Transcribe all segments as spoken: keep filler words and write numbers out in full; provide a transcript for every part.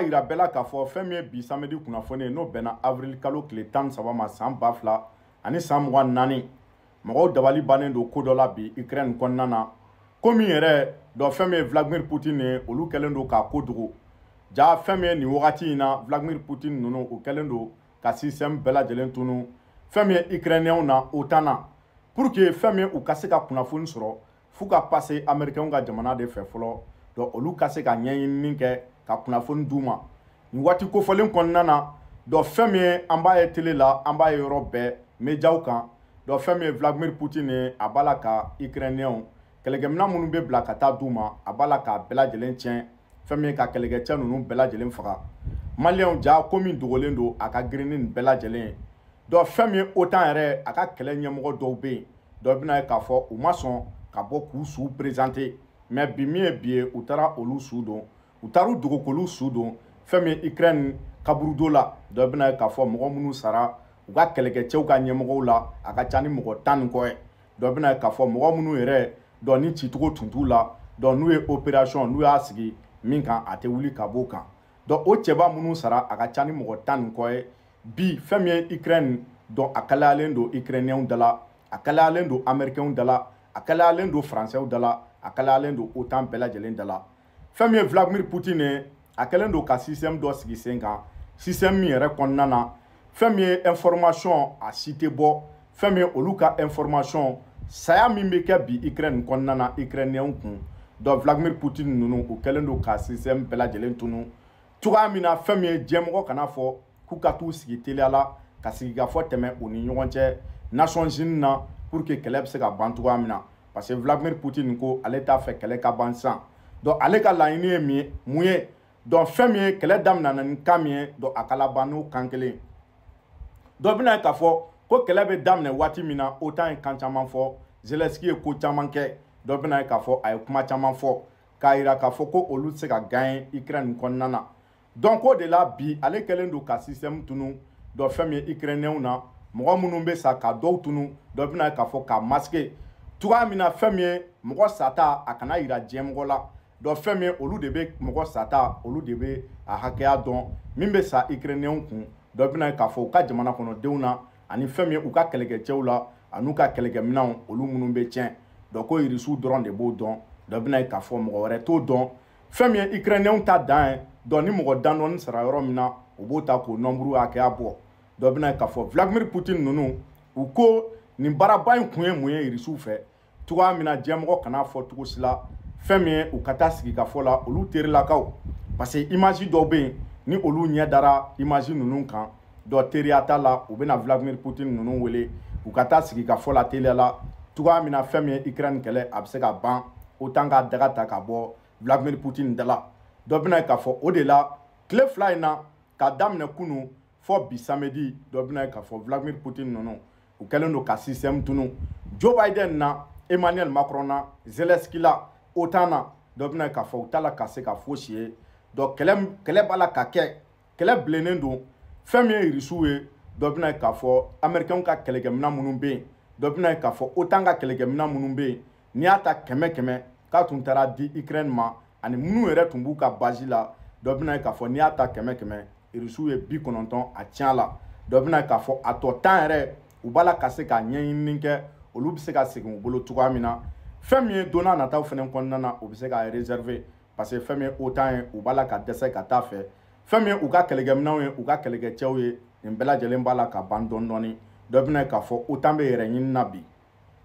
yira bɛɛ la k'a fɔ fɛn min ye bi samedi kunnafoni ye n'o bɛnna avril kalo tile tan ni saba ma san ba fila ani san mugan ni naani mɔgɔw dabali bannen don ko dɔ la bi Ukraine kɔnɔna na ko min yɛrɛ dɔ fɛn min ye Vladimir Poutine ye olu kɛlen don k'a ko dogo ja fɛn min ye nin wagati in na Vladimir Poutine ninnu o kɛlen don ka système bɛɛ lajɛlen tunu fɛn min ye Ukrainiens na OTAN na pour que fɛn min u ka se ka kunnafoni sɔrɔ f'u ka passer Américains ka jamana de fɛ fɔlɔ donc olu ka se ka ɲɛɲini kɛ ka kunnafoni d'u ma nin waati kofɔlen kɔnɔna na donc fɛn min ye an b'a ye télé la an b'a ye yɔrɔ bɛɛ médiaw kan donc fɛn min ye Vladimir Poutine ye a b'a la ka Ukrainiens kɛlɛkɛminɛn minnu bɛ bila ka taa d'u ma a b'a la k'a bɛɛ lajɛlen tiɲɛ fɛn min ye ka kɛlɛkɛcɛ ninnu bɛɛ lajɛlen faga Maliens ja ko min dogolen don a ka girin ni nin bɛɛ lajɛlen ye donc fɛn min ye OTAN yɛrɛ a ka kɛlɛ ɲɛmɔgɔ dɔw bɛ yen donc bɛna ye k'a fɔ u ma sɔn ka bɔ k'u su présenter mais bi min ye bi ye u taara olu su don u taar'u dogo k'olu su don fɛn min ye Ukraine kaburudo la donc bɛna ye k'a fɔ mɔgɔ minnu sara u ka kɛlɛkɛcɛw ka ɲɛmɔgɔw la a ka ca ni mɔgɔ tan ni kɔ ye donc bɛna ye k'a fɔ mɔgɔ minnu yɛrɛ donc ni cicogo tun t'u la donc n'u ye opération n'u y'a sigi min kan a tɛ wuli ka b'o kan donc o cɛba minnu sara a ka ca ni mɔgɔ tan ni kɔ ye bi fɛn min ye Ukraine donc a kalayalen don Ukrainiens dala a kalayalen don Américains dala a kalayalen don Français dala a kalayalen don OTAN bɛɛ lajɛlen dala fɛn min ye Vladimir Poutine ye a kɛlen don ka système dɔ sigi sen kan système min yɛrɛ kɔnɔna na fɛn min ye information a si tɛ bɔ fɛn min ye olu ka information saya min bɛ kɛ bi Ukraine kɔnɔna na Ukrainiens kun donc Vladimir Poutine ninnu u kɛlen don ka système bɛɛ lajɛlen tunu cogoya min na fɛn min ye diɲɛmɔgɔ kana fɔ k'u ka t'u sigi teliya la ka sigi ka fɔ tɛmɛ u ni ɲɔgɔn cɛ Nations Unies na pour que kɛlɛ bɛ se ka ban cogoya min na parce que Vladimir Poutine ko ale t'a fɛ kɛlɛ ka ban sisan donc ale ka laɲini ye min ye mun ye donc fɛn min ye kɛlɛ daminɛna ni kan min ye donc a ka laban n'o kan kelen donc bɛna ye k'a fɔ ko kɛlɛ bɛ daminɛ waati min na OTAN ye kan caman fɔ Zelensky ye ko caman kɛ donc bɛna ye k'a fɔ a ye kuma caman fɔ k'a yira k'a fɔ ko olu tɛ se ka gagner Ukraine kɔnɔna na donc o de la bi ale kɛlen don ka système tunu donc fɛn min ye Ukrainiens na mɔgɔ minnu bɛ sa ka dɔw tunu donc bɛna ye k'a fɔ ka masquer cogoya min na fɛn min ye mɔgɔ sata a kana yira diɲɛmɔgɔ la donc fɛn min ye olu de bɛ mɔgɔ sata olu de bɛ a hakɛya dɔn min bɛ sa Ukrainiens kun donc bɛna ye k'a fɔ u ka jamana kɔnɔdenw na ani fɛn min ye u ka kɛlɛkɛcɛw la an'u ka kɛlɛkɛminɛnw olu minnu bɛ tiɲɛ donc ko irisiw dɔrɔn de b'o dɔn donc bɛna ye k'a fɔ mɔgɔ wɛrɛ t'o dɔn fɛn min ye Ukrainiens ta dan ye donc ni mɔgɔ dan dɔɔni sara yɔrɔ min na u b'o ta k'o nombre hakɛya bɔ donc bɛna ye k'a fɔ Vladimir Poutine ninnu u ko nin baaraba in kun ye mun ye irisiw fɛ cogoya min na diɲɛmɔgɔ kana fɔ cogo si la fɛn min ye u ka taa sigi ka fɔ la olu terilakaw parce que image dɔw bɛ yen ni olu ɲɛ dara image ninnu kan donc teriya t'a la u bɛna Vladimir Poutine ninnu wele u ka taa sigi ka fɔ la teliya la cogoya min na fɛn min ye Ukraine kɛlɛ a bɛ se ka ban OTAN ka daga ta ka bɔ Vladimir Poutine dala donc bɛna ye k'a fɔ o de la tile fila in na ka daminɛ kunu fɔ bi samedi donc bɛna ye k'a fɔ Vladimir Poutine ninnu u kɛlen don ka système tunu Joe Biden na Emmanuel Macron na Zelensky la OTAN na donc bɛna ye k'a fɔ u t'a la ka se ka fosi ye donc kɛlɛ kɛlɛ b'a la ka kɛ kɛlɛ bilennen don fɛn min ye irisiw ye donc bɛna ye k'a fɔ Américains ka kɛlɛkɛminɛn minnu bɛ yen donc bɛna ye k'a fɔ OTAN ka kɛlɛkɛminɛn minnu bɛ yen n'i y'a ta kɛmɛ kɛmɛ k'a tun taara di Ukraine ma ani minnu yɛrɛ tun b'u ka base la donc bɛna ye k'a fɔ n'i y'a ta kɛmɛ kɛmɛ irisiw ye bi kɔnɔntɔn a tiɲɛ la donc bɛna ye k'a fɔ a tɔ tan yɛrɛ u b'a la ka se ka ɲɛɲini kɛ olu bɛ se ka segin u bolo cogoya min na fɛn min ye don n'a nataw fana kɔnɔna na u bɛ se k'a réserver parce que fɛn min ye OTAN ye u b'a la ka dɛsɛ ka taa fɛ fɛn min ye u ka kɛlɛkɛminɛnw ye u ka kɛlɛkɛcɛw ye nin bɛɛ lajɛlen b'a la ka ban dɔɔni dɔɔni donc bɛna ye k'a fɔ OTAN bɛ yɛrɛ ɲini na bi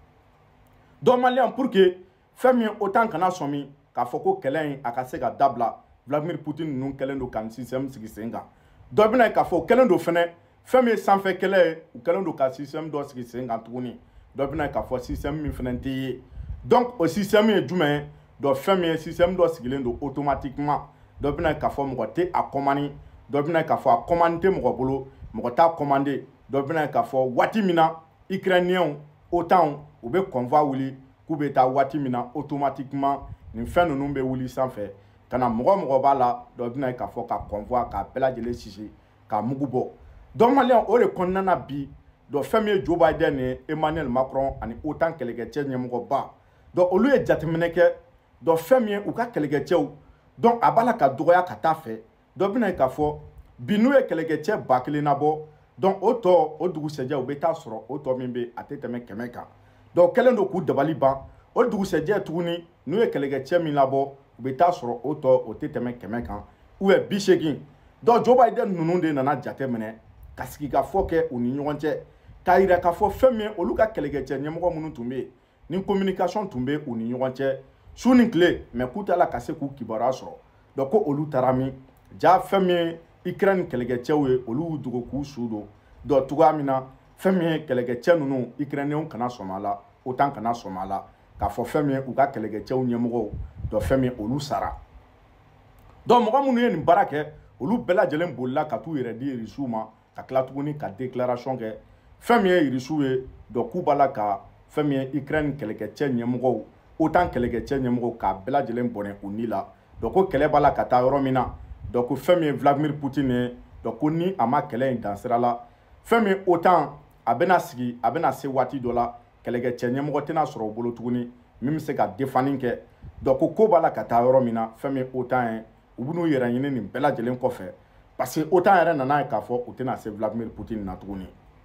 donc Maliens pour que fɛn min ye OTAN kana sɔn min k'a fɔ ko kɛlɛ in a ka se ka dabila Vladimir Poutine ninnu kɛlen don ka nin système sigi sen kan donc bɛna ye k'a fɔ u kɛlen don fɛnɛ fɛn min ye sanfɛ kɛlɛ ye u kɛlen don ka système dɔ sigi sen kan tuguni donc bɛna ye k'a fɔ système min fɛnɛ tɛ ye donc o système ye jumɛn ye donc fɛn min ye système dɔ sigilen don automatiquement donc bɛna ye k'a fɔ mɔgɔ tɛ a commande donc bɛna ye k'a fɔ a commande tɛ mɔgɔ bolo mɔgɔ t'a commandé donc bɛna ye k'a fɔ waati min na Ukrainiens OTAN u bɛ convoi wuli k'u bɛ taa waati min na automatiquement nin fɛn ninnu bɛ wuli sanfɛ ka na mɔgɔ mɔgɔ b'a la donc bɛna ye k'a fɔ ka convoi k'a bɛɛ lajɛlen sisi k'a mugu bɔ donc Maliens o de kɔnɔna na bi donc fɛn min ye Joe Biden ni Emmanuel Macron ani OTAN kɛlɛkɛcɛ ɲɛmɔgɔba donc olu ye jateminɛ kɛ donc fɛn min ye u ka kɛlɛkɛcɛw donc a b'a la ka dɔgɔya ka taa fɛ dɔ bɛna k'a fɔ bi n'u ye kɛlɛkɛcɛ ba kelen nabɔ donc o tɔ o dugusɛjɛ u bɛ taa sɔrɔ o tɔ min bɛ a tɛ tɛmɛ kɛmɛ kan donc kɛlen don k'u dabali ban o dugusɛjɛ tuguni n'u ye kɛlɛkɛcɛ min labɔ u bɛ taa sɔrɔ o tɔ o tɛ tɛmɛ kɛmɛ kan ou bien bi seegin donc Joe Biden ninnu de nana jate minɛ ka sigi ka fɔ kɛ u ni ɲɔgɔn cɛ k'a yira k'a fɔ fɛn min olu ka kɛlɛkɛcɛ ɲɛmɔgɔ minnu tun bɛ yen ni communication tun bɛ u ni ɲɔgɔn cɛ su ni tile mais k'u t'a la ka se k'u kibaruya sɔrɔ donc ko olu taara min ja fɛn min ye Ukraine kɛlɛkɛcɛw ye olu y'u dogo k'u su don donc cogoya min na fɛn min ye kɛlɛkɛcɛ ninnu Ukrainiens kana sɔn a la OTAN kana sɔn a la k'a fɔ fɛn min ye u ka kɛlɛkɛcɛw ɲɛmɔgɔw donc fɛn min olu sara donc mɔgɔ minnu ye nin baara kɛ olu bɛɛ lajɛlen bolila ka t'u yɛrɛ di Irisiw ma ka tila tuguni ka déclaration kɛ fɛn min ye Irisiw ye donc k'u b'a la ka fɛn min ye Ukraine kɛlɛkɛcɛ ɲɛmɔgɔw OTAN kɛlɛkɛcɛ ɲɛmɔgɔw k'a bɛɛ lajɛlen bɔnɛ u ni la donc ko kɛlɛ b'a la ka taa yɔrɔ min na donc ko fɛn min ye Vladimir Poutine ye donc ko ni a ma kɛlɛ in dan sira la fɛn min OTAN a bɛna sigi a bɛna se waati dɔ la kɛlɛkɛcɛ ɲɛmɔgɔ tɛna sɔrɔ o bolo tuguni min bɛ se ka défense kɛ donc ko ko b'a la ka taa yɔrɔ min na fɛn min ye OTAN ye u b'u n'u yɛrɛ ɲini nin bɛɛ lajɛlen kɔfɛ parce que OTAN yɛrɛ nana ye k'a fɔ u tɛna se Vladimir Poutine na tuguni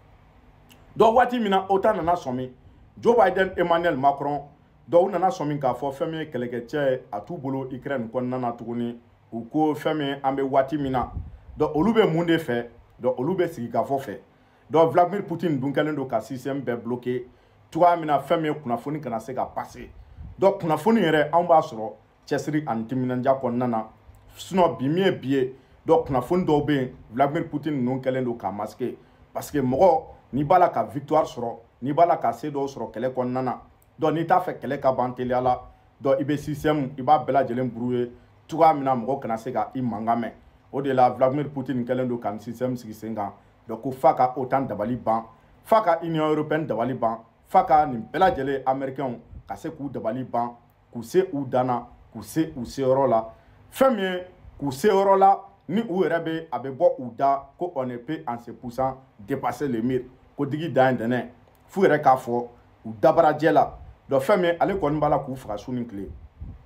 donc waati min na OTAN nana sɔn min Joe Biden Emmanuel Macron donc u nana sɔn min k'a fɔ fɛn min ye kɛlɛkɛcɛ a t'u bolo Ukraine kɔnɔna na tuguni u ko fɛn min an bɛ waati min na donc olu bɛ mun de fɛ donc olu bɛ sigi ka fɔ fɛ donc Vladimir Poutine dun kɛlen don ka système bɛɛ bloqué cogoya min na fɛn min ye kunnafoni kana se ka passer donc kunnafoni yɛrɛ anw b'a sɔrɔ cɛsiri ani timinandiya kɔnɔna na sinon bi min ye bi ye donc kunnafoni dɔw bɛ yen Vladimir Poutine ninnu kɛlen don k'a masquer parce que mɔgɔ n'i b'a la ka victoire sɔrɔ n'i b'a la ka se dɔw sɔrɔ kɛlɛ kɔnɔna na donc n'i t'a fɛ kɛlɛ ka ban teliya la donc i bɛ système i b'a bɛɛ lajɛlen brouiller cogoya min na mɔgɔ kana se ka i mankan mɛn o de la Vladimir Poutine kɛlen don ka nin système sigi sen kan donc ko f'a ka OTAN dabali ban f'a ka Union européenne dabali ban f'a ka nin bɛɛ lajɛlen américains ka se k'u dabali ban k'u se u dan na k'u se u seyɔrɔ la fɛn min ye k'u seyɔrɔ la ni u yɛrɛ bɛ a bɛ bɔ u da ko on ne peut en se poussant dépasser le mur ko digi da ye dɛnɛ f'u yɛrɛ k'a fɔ u dabarajɛ la donc fɛn min ale kɔni b'a la k'u faga su ni tile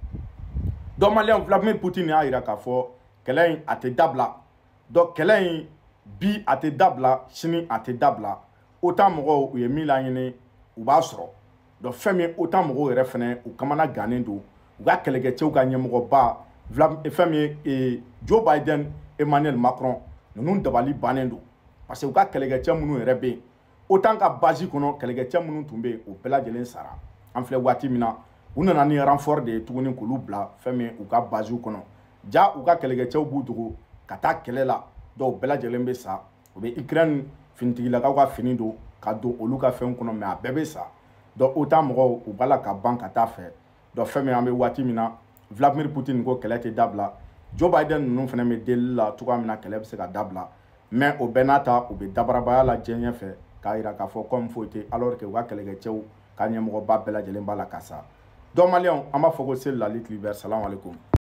donc maliyɛn Vladimir Poutine y'a jira k'a fɔ kɛlɛ in a tɛ dabila donc kɛlɛ in bi a tɛ dabila sini a tɛ dabila OTAN mɔgɔw u ye min laɲini u b'a sɔrɔ donc fɛn min OTAN mɔgɔw yɛrɛ fɛnɛ u kamana gannen don u ka kɛlɛkɛcɛw ka ɲɛmɔgɔba fɛn min ye Joe Biden Emmanuel Macron ninnu dabali bannen don parce que u ka kɛlɛkɛcɛ minnu yɛrɛ bɛ yen OTAN ka base kɔnɔ kɛlɛkɛcɛ minnu tun bɛ yen o bɛɛ lajɛlen sara an filɛ waati min na u nana ni renfort de ye tuguni k'olu bila fɛn min u ka base kɔnɔ ja u ka kɛlɛkɛcɛw b'u dogo ka taa kɛlɛ la dɔw bɛɛ lajɛlen bɛ sa u bɛ Ukraine finitigilakaw ka fini don ka don olu ka fɛn kɔnɔ mais a bɛɛ bɛ sa donc OTAN mɔgɔw u b'a la ka ban ka taa fɛ donc fɛn min an bɛ waati min na Vladimir Poutine ko kɛlɛ tɛ dabila Joe Biden ninnu fana bɛ deli la cogoya min na kɛlɛ bɛ se ka dabila mais o bɛɛ n'a ta u bɛ dabarabaya la diɲɛ ɲɛfɛ k'a jira k'a fɔ comme foyi tɛ alors que u ka kɛlɛkɛcɛw ka ɲɛmɔgɔba bɛɛ lajɛlen b'a la ka sa donc maliyɛnw an b'a fɔ ko c'est la lutte l'hiver salam alaikum